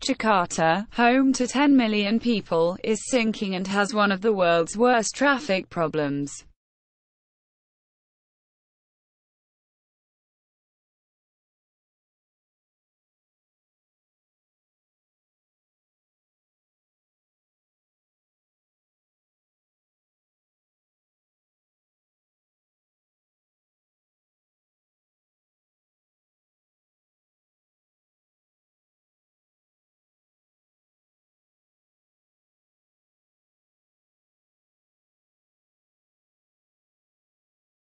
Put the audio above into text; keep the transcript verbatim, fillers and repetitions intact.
Jakarta, home to ten million people, is sinking and has one of the world's worst traffic problems.